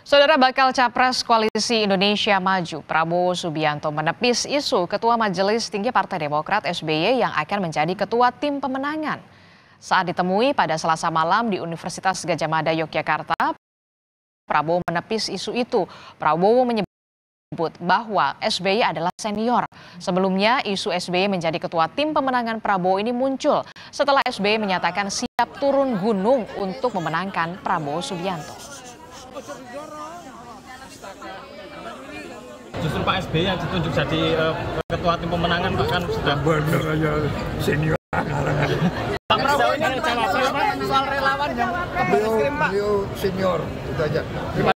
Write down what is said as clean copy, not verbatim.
Saudara bakal Capres Koalisi Indonesia Maju, Prabowo Subianto menepis isu Ketua Majelis Tinggi Partai Demokrat SBY yang akan menjadi Ketua Tim Pemenangan. Saat ditemui pada Selasa malam di Universitas Gadjah Mada, Yogyakarta, Prabowo menepis isu itu. Prabowo menyebut bahwa SBY adalah senior. Sebelumnya, isu SBY menjadi Ketua Tim Pemenangan Prabowo ini muncul setelah SBY menyatakan siap turun gunung untuk memenangkan Prabowo Subianto. Justru Pak SBY yang ditunjuk jadi ketua tim pemenangan bahkan sudah benar aja senior. Pak Prabowo ini soal relawan yang beliau senior itu aja.